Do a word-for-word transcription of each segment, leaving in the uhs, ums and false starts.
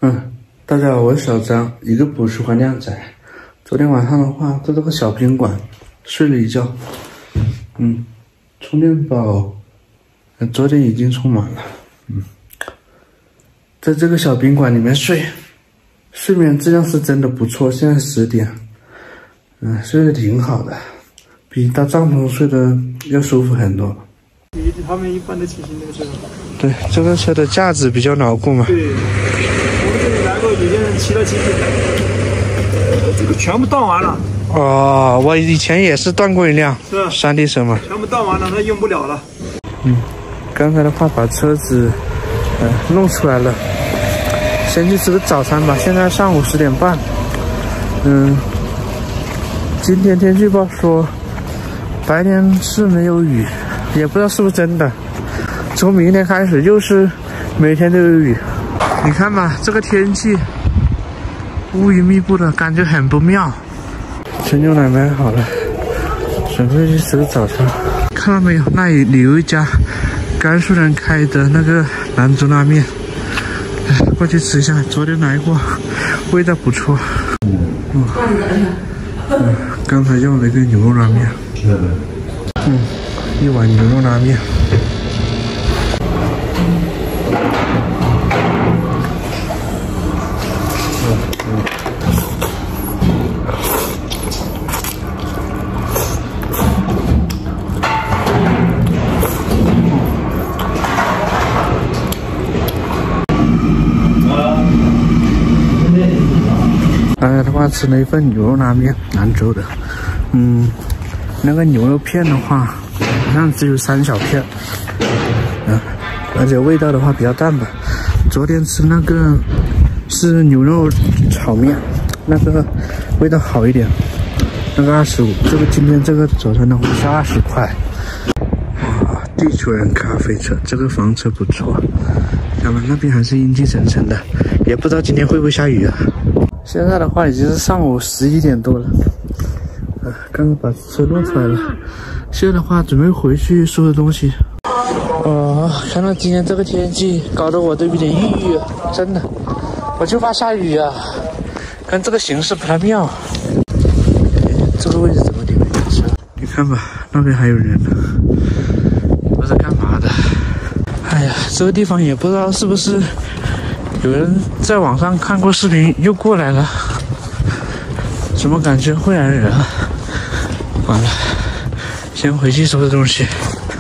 嗯，大家好，我是小张，一个不喜欢靓仔。昨天晚上的话，在这个小宾馆睡了一觉，嗯，充电宝，呃、昨天已经充满了，嗯，在这个小宾馆里面睡，睡眠质量是真的不错。现在十点，嗯，睡得挺好的，比到帐篷睡的要舒服很多。 比他们一般的骑行那个车。 对，这个车的架子比较牢固嘛。 对。这里来过，有些人骑来骑去，这个全部断完了。 哦，我以前也是断过一辆，是山地车嘛， 全部断完了，它用不了了。 嗯，刚才的话把车子呃弄出来了，先去吃个早餐吧。现在上午十点半，嗯，今天天气预报说白天是没有雨，也不知道是不是真的。从明天开始又是每天都有雨。你看吧，这个天气乌云密布的，感觉很不妙。陈牛奶买好了，准备去吃个早餐。看到没有？那里有一家甘肃人开的那个兰州拉面，过去吃一下。昨天来过，味道不错。嗯，嗯刚才要了一个牛肉拉面。嗯，一碗牛肉拉面。刚才的话吃了一份牛肉拉面，兰州的，嗯，那个牛肉片的话，好像只有三小片，嗯，而且味道的话比较淡吧。昨天吃那个是牛肉炒面，那个味道好一点，那个二十五，这个今天这个早餐的话是二十块。哇，地球人咖啡车，这个房车不错，他们那边还是阴气沉沉的，也不知道今天会不会下雨啊。现在的话已经是上午十一点多了，呃，刚刚把车弄出来了，现在的话准备回去收拾东西。哦，看到今天这个天气，搞得我都有点抑郁啊，真的，我就怕下雨啊，看这个形势不太妙。这个位置怎么停车？你看吧，那边还有人呢，不知道干嘛的。哎呀，这个地方也不知道是不是有人在网上看过视频又过来了，怎么感觉会来人啊？完了，先回去收拾东西。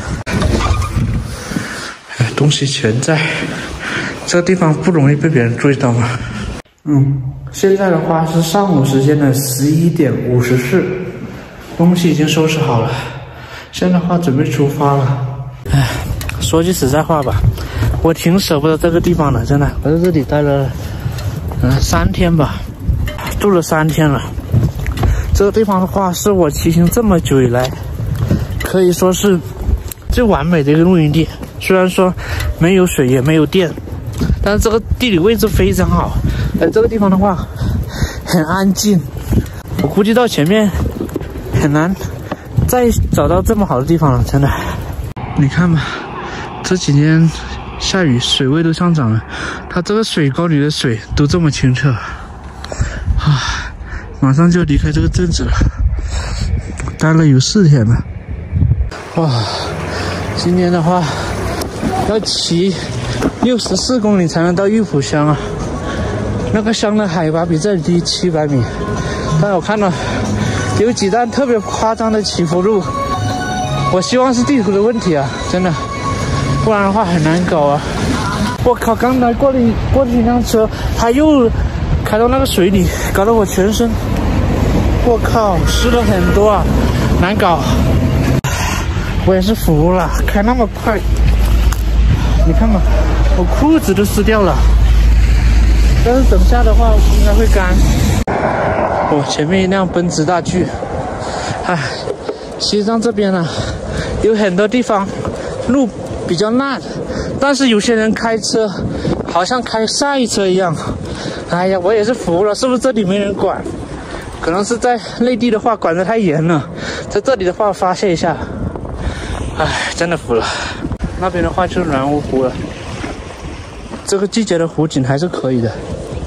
哎，东西全在，这个地方不容易被别人注意到嘛。嗯，现在的话是上午时间的十一点五十四，东西已经收拾好了，现在的话准备出发了。哎，说句实在话吧，我挺舍不得这个地方的，真的，我在这里待了，嗯、呃，三天吧，住了三天了。这个地方的话，是我骑行这么久以来，可以说是最完美的一个露营地。虽然说没有水也没有电，但是这个地理位置非常好。而这个地方的话，很安静。我估计到前面很难再找到这么好的地方了，真的。你看吧，这几天下雨，水位都上涨了，它这个水沟里的水都这么清澈啊！马上就离开这个镇子了，待了有四天了。哇，今天的话要骑六十四公里才能到玉浦乡啊！那个乡的海拔比这里低七百米，但我看到有几段特别夸张的起伏路，我希望是地图的问题啊，真的。不然的话很难搞啊！我靠，刚才过了一过了一辆车，他又开到那个水里，搞得我全身，我靠，湿了很多啊，难搞。我也是服了，开那么快，你看吧，我裤子都湿掉了。但是等下的话应该会干。哦，前面一辆奔驰大 G， 唉，西藏这边呢、啊，有很多地方路比较烂，但是有些人开车好像开赛车一样。哎呀，我也是服了，是不是这里没人管？可能是在内地的话管得太严了，在这里的话发泄一下。哎，真的服了。那边的话就是暖芜湖了，这个季节的湖景还是可以的。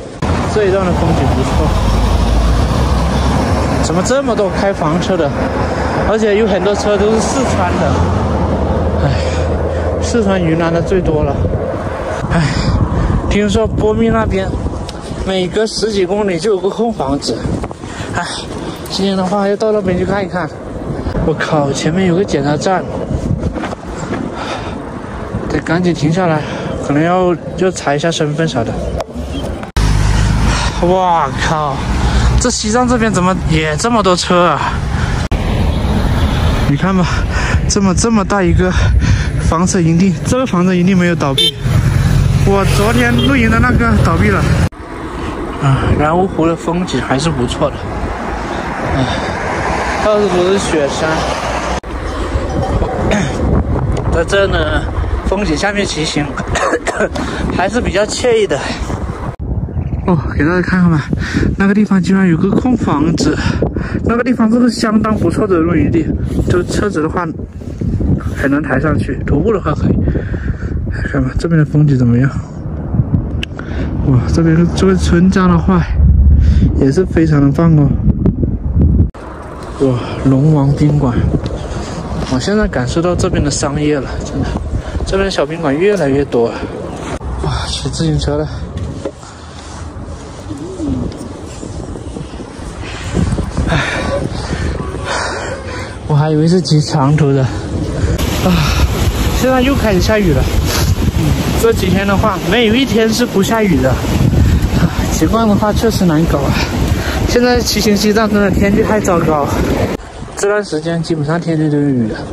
这一段的风景不错。怎么这么多开房车的？而且有很多车都是四川的。哎，四川、云南的最多了。哎，听说波密那边每隔十几公里就有个空房子。哎，今天的话要到那边去看一看。我靠，前面有个检查站，得赶紧停下来，可能要就查一下身份啥的。哇靠，这西藏这边怎么也这么多车啊？你看吧，这么这么大一个房车营地，这个房车营地没有倒闭。我昨天露营的那个倒闭了。啊，然乌湖的风景还是不错的。哎，到处都是雪山。在这呢，风景下面骑行还是比较惬意的。哦，给大家看看吧，那个地方居然有个空房子，那个地方是个相当不错的露营地，就车子的话还能抬上去，徒步的话可以。看吧，这边的风景怎么样？哇，这边这个村庄的话也是非常的棒哦。哇，龙王宾馆，我现在感受到这边的商业了，真的，这边的小宾馆越来越多。哇，骑自行车了。唉，我还以为是骑长途的。啊，现在又开始下雨了。嗯，这几天的话，没有一天是不下雨的。情况的话确实难搞啊。现在骑行西藏真的天气太糟糕，这段时间基本上天天都有雨的。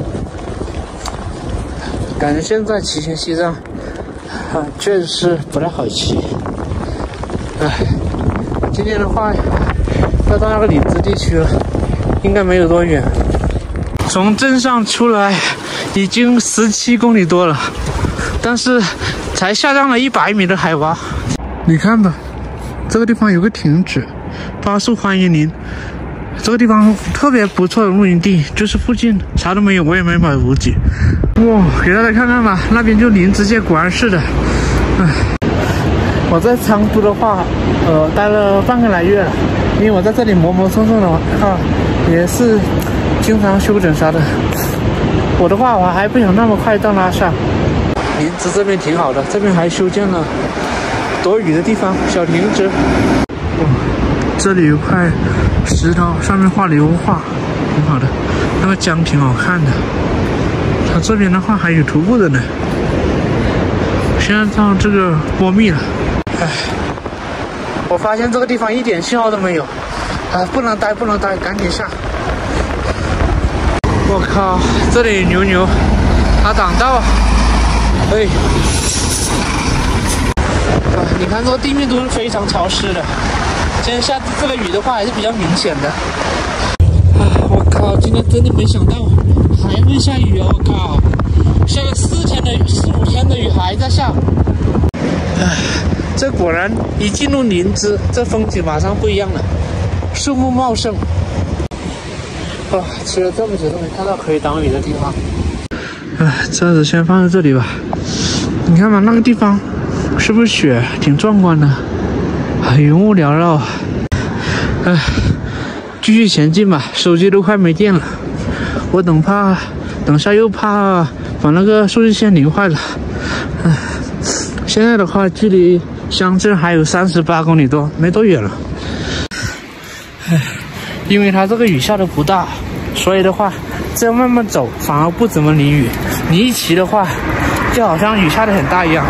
感觉现在骑行西藏，啊，确实是不太好骑。唉，今天的话要到那个林芝地区了，应该没有多远。从镇上出来已经十七公里多了，但是才下降了一百米的海拔。你看吧，这个地方有个停止，八树欢迎您。这个地方特别不错的露营地，就是附近啥都没有，我也没买补给。哇，给大家看看吧，那边就林芝街，果然是的。唉，我在昌都的话，呃，待了半个来月了，因为我在这里磨磨蹭蹭的话，也是经常休整啥的。我的话，我还不想那么快到拉萨。林芝这边挺好的，这边还修建了躲雨的地方，小亭子。哇，这里有块石头，上面画了油画，挺好的。那个江挺好看的。它这边的话还有徒步的呢。现在到这个波密了，唉，我发现这个地方一点信号都没有，啊，不能待，不能待，赶紧下。我靠，这里牛牛，它挡道，哎，啊，你看这个地面都是非常潮湿的，今天下这个雨的话还是比较明显的。啊，我靠，今天真的没想到还会下雨哦！我靠，下了四天的雨，四五天的雨还在下。唉，这果然一进入林芝，这风景马上不一样了，树木茂盛。啊，骑了这么久都没看到可以挡雨的地方。唉，车子先放在这里吧。你看吧，那个地方是不是雪？挺壮观的，云雾缭绕。唉，继续前进吧，手机都快没电了。我等怕等下又怕把那个数据线拧坏了。唉，现在的话距离乡镇还有三十八公里多，没多远了。唉，因为它这个雨下的不大，所以的话这样慢慢走反而不怎么淋雨。你一骑的话，就好像雨下的很大一样。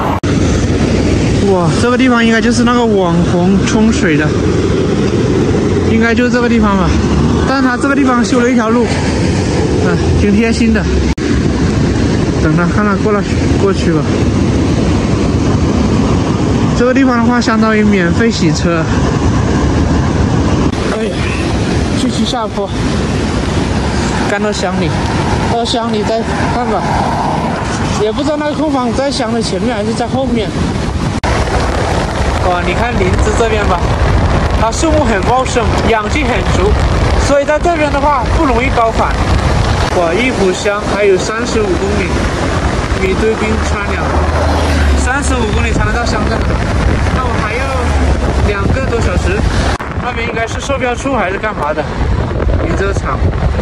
哇，这个地方应该就是那个网红冲水的，应该就是这个地方吧。但是它这个地方修了一条路，啊，挺贴心的。等他看他过来过去吧。这个地方的话，相当于免费洗车。哎呀，继续下坡，干到乡里，到乡里再看吧。也不知道那个空房在乡的前面还是在后面。哇，你看林芝这边吧，它树木很茂盛，氧气很足，所以在这边的话不容易高反。哇，玉浦乡还有三十五公里，米堆冰川两，三十五公里才能到乡镇，那我还要两那边应该是售票处还是干嘛的？停车场。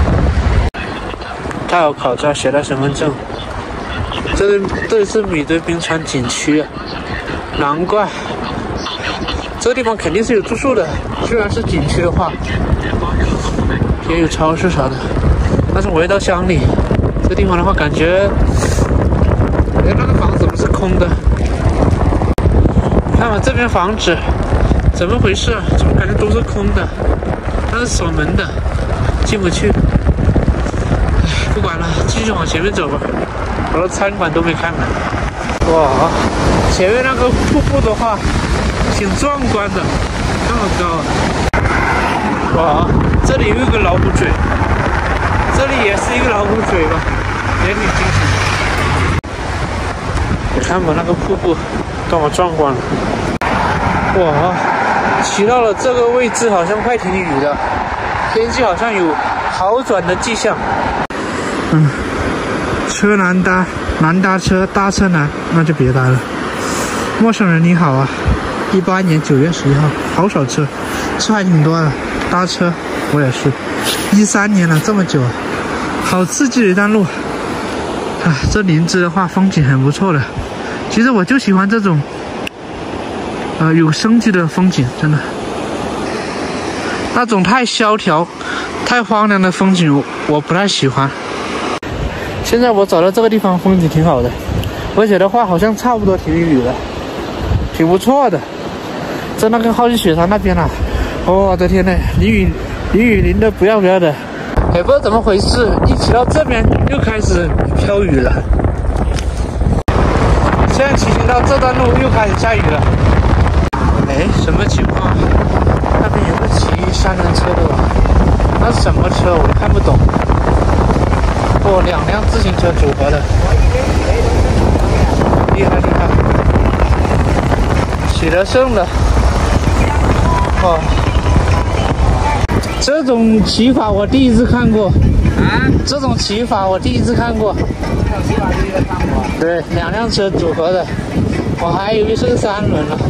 他有考照，携带身份证。这这是米堆冰川景区啊，难怪。这个地方肯定是有住宿的，虽然是景区的话，也有超市啥的，但是回到乡里，这地方的话，感觉，哎，那个房子怎么是空的？看吧，这边房子怎么回事啊？怎么感觉都是空的？它是锁门的，进不去。哎，不管了，继续往前面走吧。好多餐馆都没开门。哇，前面那个瀑布的话，挺壮观的，那么高啊！哇，这里有一个老虎嘴，这里也是一个老虎嘴吧，也挺惊喜的。你看吧，那个瀑布多么壮观！哇，骑到了这个位置，好像快停雨了，天气好像有好转的迹象。嗯，车难搭，难搭车，搭车难，那就别搭了。陌生人你好啊，一八年九月十一号，好少车，车还挺多的。搭车我也是，一三年了，这么久，好刺激的一段路。啊，这林芝的话风景很不错的。其实我就喜欢这种，呃，有生机的风景，真的。那种太萧条、太荒凉的风景我，我不太喜欢。现在我找到这个地方，风景挺好的，而且的话好像差不多停雨了，挺不错的。在那个浩气雪山那边啊，哦，我的天呐，淋雨淋雨淋的不要不要的，也不知道怎么回事，一骑到这边又开始飘雨了。现在骑行到这段路又开始下雨了。哎，什么情况？那边有个骑三轮车的吧？那是什么车？我看不懂。哦，两辆自行车组合的，厉害厉害！取得胜了。哦，这种骑法我第一次看过。啊？这种骑法我第一次看过。这种骑法第一次看过。对，两辆车组合的，我还以为是个三轮呢。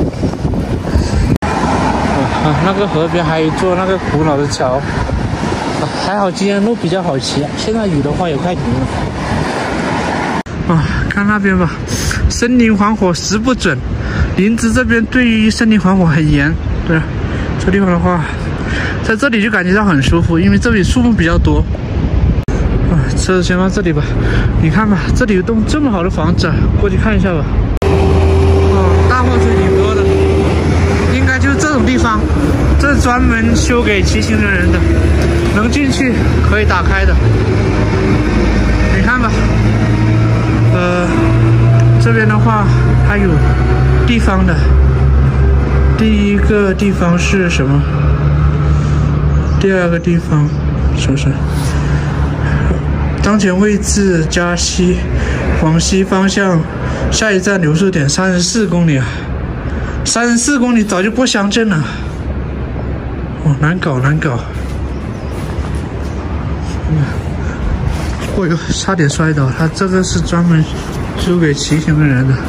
啊，那个河边还有一座那个古老的桥，啊、还好今天路比较好骑，现在雨的话也快停了。啊，看那边吧，森林防火十不准，林芝这边对于森林防火很严。对，这地方的话，在这里就感觉到很舒服，因为这里树木比较多。啊，车先放这里吧。你看吧，这里有栋这么好的房子，过去看一下吧。哦，大货车挺多的。应该就是这种地方，这是专门修给骑行的人的，能进去可以打开的。你看吧，呃，这边的话还有地方的。第一个地方是什么？第二个地方是不是？当前位置嘉西往西方向，下一站流速点三十四公里啊。三十四公里早就过乡镇了，哦，难搞难搞。哦哟，差点摔倒！它这个是专门修给骑行的人的。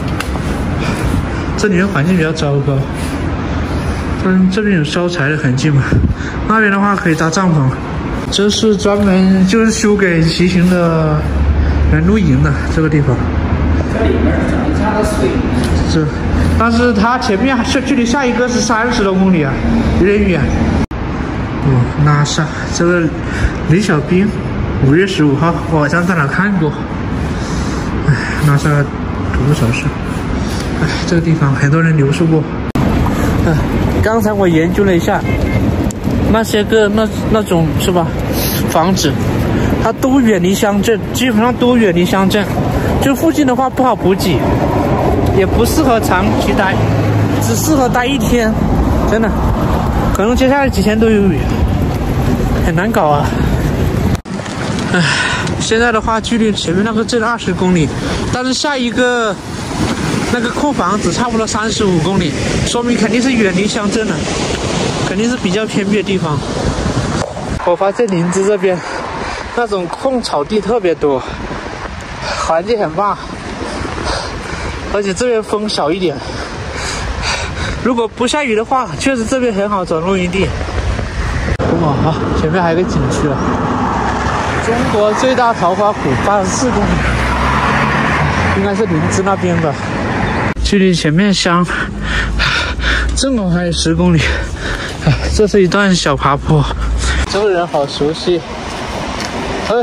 这里面环境比较糟糕，但这边有烧柴的痕迹嘛。那边的话可以搭帐篷，这是专门就是修给骑行的人露营的这个地方。这里面整一下的水。是。但是它前面是距离下一个是三十多公里啊，有点远。哦，拉萨这个李小兵，五月十五号，我好像在哪看过。哎，拉萨徒步城市，哎，这个地方很多人留宿过。哎，刚才我研究了一下，那些个那那种是吧，房子，它都远离乡镇，基本上都远离乡镇，就附近的话不好补给。也不适合长期待，只适合待一天，真的，可能接下来几天都有雨，很难搞啊。唉，现在的话距离前面那个镇二十公里，但是下一个那个空房子差不多三十五公里，说明肯定是远离乡镇了，肯定是比较偏僻的地方。我发现林芝这边那种空草地特别多，环境很棒。而且这边风小一点， 如果不下雨的话，确实这边很好找露营地。哇，好，前面还有个景区啊，中国最大桃花湖，八十四公里，应该是林芝那边吧。距离前面乡正好还有十公里。啊，这是一段小爬坡，这个人好熟悉。哎。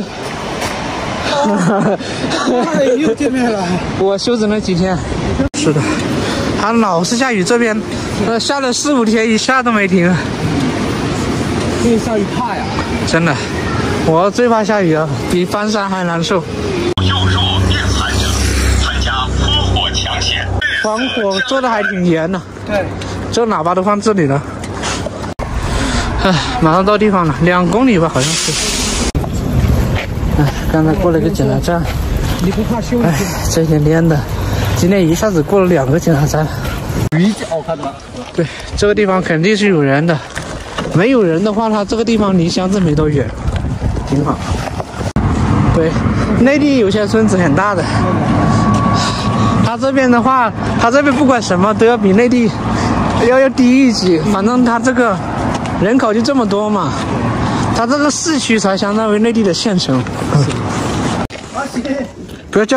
又见面了。 我休整了几天。是的，他老是下雨，这边呃下了四五天，一下都没停。 因为下雨怕呀。 真的，我最怕下雨啊，比翻山还难受。 幼弱面残者参加泼火抢险。 防火做的还挺严的。 对， 这喇叭都放这里了。哎，马上到地方了，两公里吧，好像是。哎，刚才过了一个检查站。 你不怕羞？ 哎，这一天练的，今天一下子过了两个检查站。 雨脚看到了。 对，这个地方肯定是有人的，没有人的话，它这个地方离乡镇没多远，挺好。对，内地有些村子很大的，它这边的话，它这边不管什么都要比内地要要低一级，反正它这个人口就这么多嘛，它这个市区才相当于内地的县城。不要叫！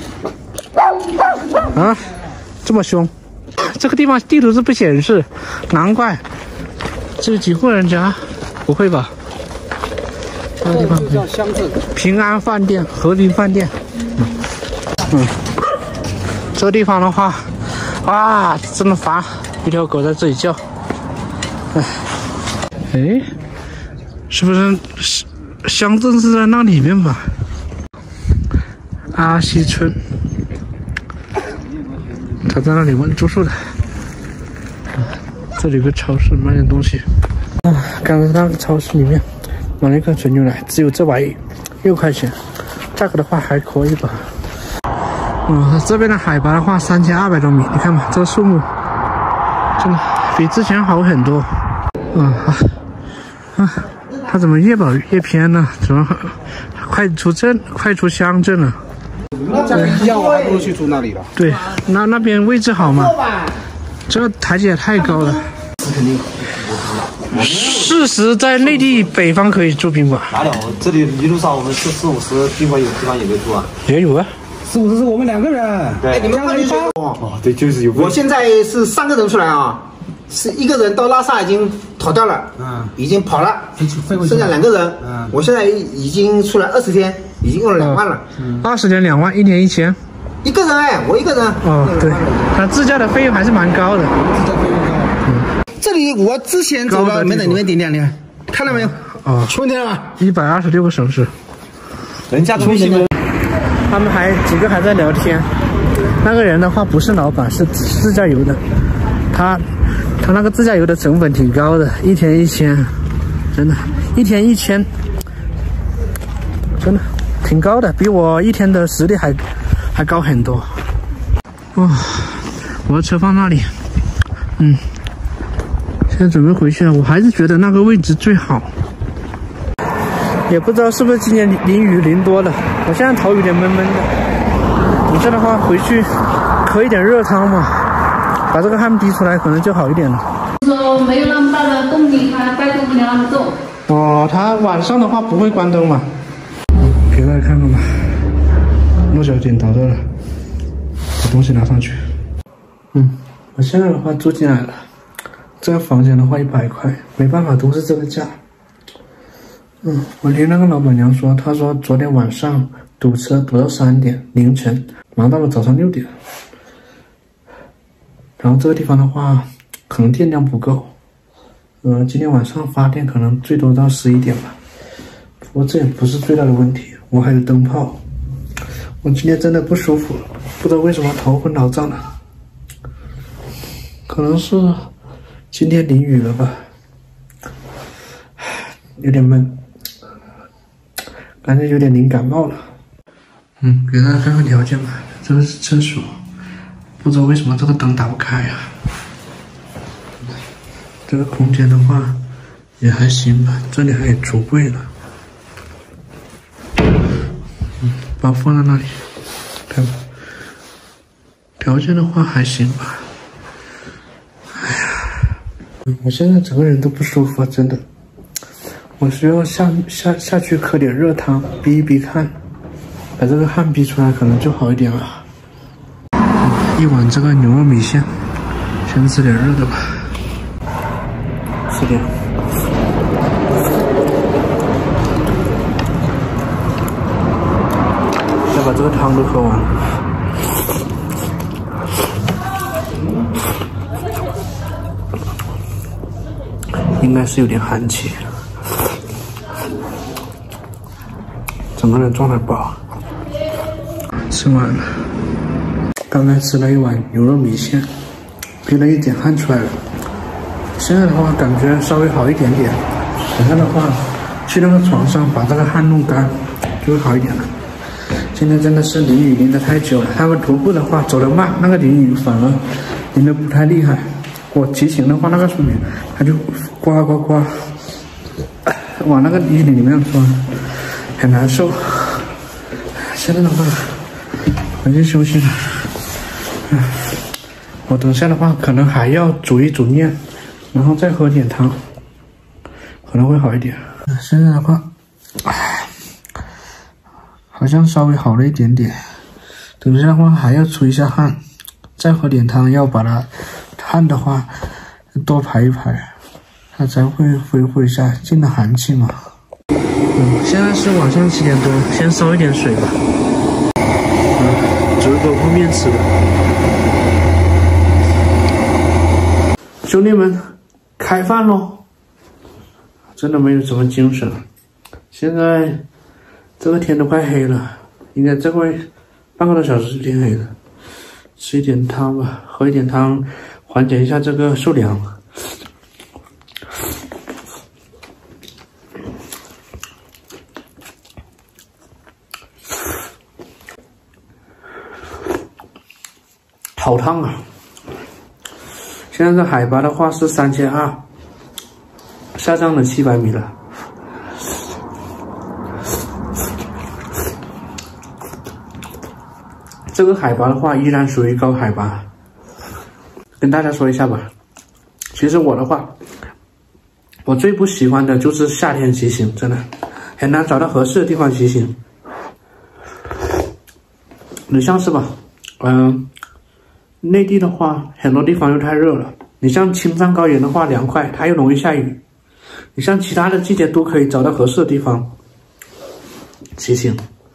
啊，这么凶！这个地方地图是不显示，难怪。这几户人家？不会吧？这个地方叫乡镇平安饭店、和平饭店。嗯，嗯，这个地方的话，哇，真的烦！一条狗在这里叫。哎，哎，是不是乡镇是在那里面吧？阿西村，他在那里问住宿的。这里有个超市，买点东西。啊，刚才那个超市里面买了一罐纯牛奶，只有这玩意六块钱，价格的话还可以吧。嗯，这边的海拔的话三千二百多米，你看嘛，这个树木真的比之前好很多。啊啊啊！它怎么越跑越偏呢？怎么快出镇，快出乡镇了？ 这一样，我还不如去住那里了。 对，那那边位置好嘛？这台阶也太高了。事实在内地北方可以住宾馆。 哪有？这里一路上我们是四五十宾馆有地方也没住啊。 也有啊。 四五十是我们两个人。 对， 你们快点说。 哦，对，就是有。 我现在是三个人出来啊，是一个人到拉萨已经逃掉了，嗯，已经跑了，剩下两个人。嗯，我现在已经出来二十天，已经用了两万了。 嗯，二十天两万，一年一千。 一个人哎，我一个人。 哦，对，他自驾的费用还是蛮高的。 自驾费用高。 嗯，这里我之前走了，没等你们点点，你看，看到没有？ 哦， 出问题了吧？ 一百二十六个省市， 人家出行。 他们还几个还在聊天。那个人的话不是老板，是自驾游的。他他那个自驾游的成本挺高的，一天一千，真的，一天一千，真的挺高的，比我一天的实力还还高很多。哇、哦，我的车放那里，嗯，现在准备回去了。我还是觉得那个位置最好。也不知道是不是今年淋雨淋多了，我现在头有点闷闷的。你这的话回去喝一点热汤嘛，把这个汗逼出来可能就好一点了。 说没有那么大的动力，它带动不了那么重。 哦，它晚上的话不会关灯嘛？给大家看看吧。落脚点找到了，把东西拿上去。嗯，我现在的话住进来了，这个房间的话一百块，没办法都是这个价。嗯，我听那个老板娘说，她说昨天晚上堵车堵到三点凌晨，忙到了早上六点。然后这个地方的话，可能电量不够，呃，今天晚上发电可能最多到十一点吧。不过这也不是最大的问题，我还有灯泡。我今天真的不舒服，不知道为什么头昏脑胀的，可能是今天淋雨了吧，有点闷。感觉有点淋感冒了。嗯，给大家看看条件吧。这个是厕所，不知道为什么这个灯打不开呀、啊。这个空间的话也还行吧，这里还有橱柜呢。嗯，把它放在那里，看吧。条件的话还行吧。唉， 我现在整个人都不舒服，真的。我需要下下下去喝点热汤，逼一逼看，把这个汗逼出来，可能就好一点了。一碗这个牛肉米线，先吃点热的吧，吃点。再把这个汤都喝完。应该是有点寒气，整个人状态不好。吃完了，刚才吃了一碗牛肉米线，逼了一点汗出来了。现在的话感觉稍微好一点点，等下的话去那个床上把这个汗弄干，就会好一点了。今天真的是淋雨淋得太久了，他们徒步的话走得慢，那个淋雨反而淋得不太厉害。我骑行的话，那个水它就刮刮刮往那个衣领里面钻，很难受。现在的话回去休息了。我等下的话可能还要煮一煮面，然后再喝点汤，可能会好一点。现在的话好像稍微好了一点点，等下的话还要出一下汗，再喝点汤，要把它汗的话多排一排，它才会恢复一下进了寒气嘛。嗯，现在是晚上七点多，先烧一点水吧。嗯，煮一口泡面吃的。兄弟们，开饭喽！真的没有什么精神，现在这个天都快黑了，应该再会半个多小时就天黑了。吃一点汤吧，喝一点汤，缓解一下这个受凉。好烫啊！现在这海拔的话是三千二，下降了七百米了。这个海拔的话依然属于高海拔，跟大家说一下吧。其实我的话，我最不喜欢的就是夏天骑行，真的很难找到合适的地方骑行。你像是吧，嗯、呃，内地的话很多地方又太热了，你像青藏高原的话凉快，它又容易下雨。你像其他的季节都可以找到合适的地方骑行。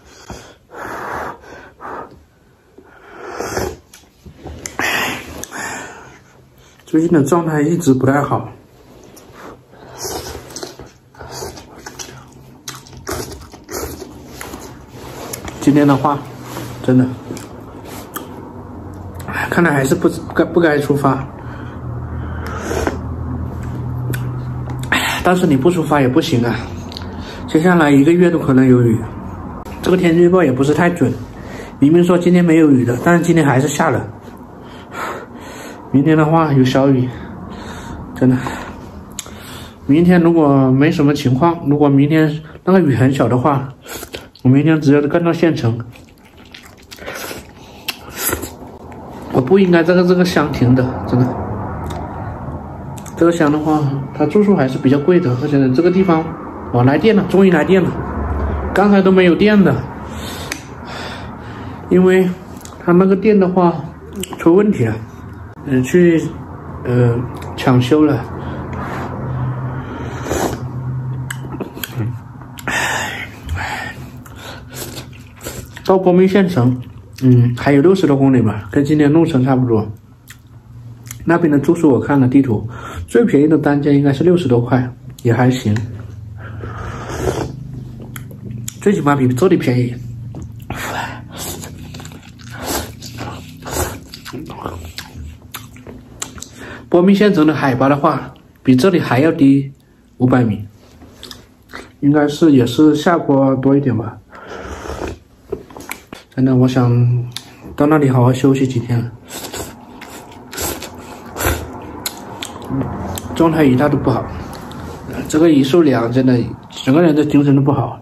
最近的状态一直不太好，今天的话，真的，看来还是不该不该出发。但是你不出发也不行啊，接下来一个月都可能有雨，这个天气预报也不是太准，明明说今天没有雨的，但是今天还是下了。明天的话有小雨，真的。明天如果没什么情况，如果明天那个雨很小的话，我明天直接干到县城。我不应该这个这个箱停的，真的。这个箱的话，它住宿还是比较贵的，而且这个地方，哦，来电了，终于来电了，刚才都没有电的，因为它那个电的话出问题了。嗯，去呃抢修了。到国民县城，嗯，还有六十多公里吧，跟今天路程差不多。那边的住宿我看了地图，最便宜的单间应该是六十多块，也还行，最起码比这里便宜。波密县城的海拔的话，比这里还要低五百米，应该是也是下坡多一点吧。真的，我想到那里好好休息几天。状态一塌都不好，这个一受凉，真的整个人的精神都不好，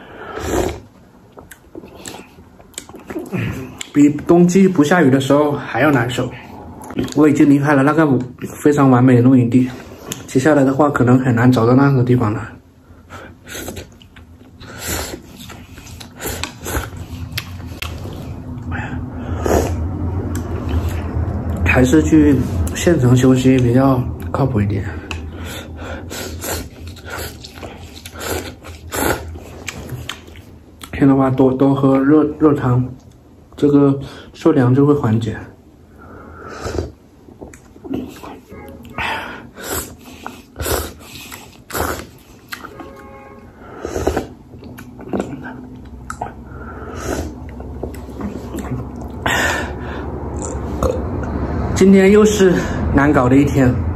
比冬季不下雨的时候还要难受。我已经离开了那个非常完美的露营地， 接下来的话可能很难找到那个地方了。还是去县城休息比较靠谱一点。天的话多多喝热热汤，这个受凉就会缓解。今天又是难搞的一天。